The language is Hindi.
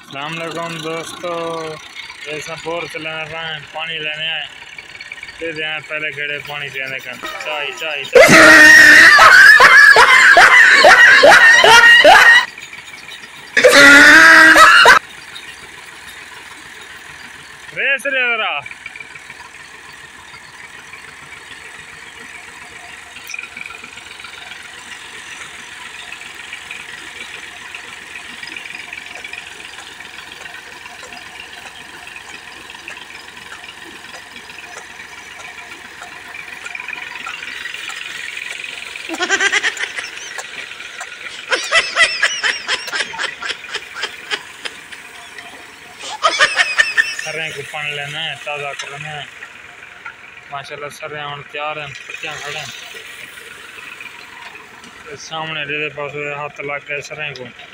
अस्सलाम वालेकुम दोस्तों, ऐसा बोर से लेना पाए पानी लेने आए दे दे पहले गेड़े पानी देने का चाय चाय रेस रे जरा सरें को पानी लेना है, ताज़ा करना है। माशाल्लाह सरें हम तैयार हैं, पत्तियाँ खड़े हैं सामने दे पास हाथ लग गए सरें को।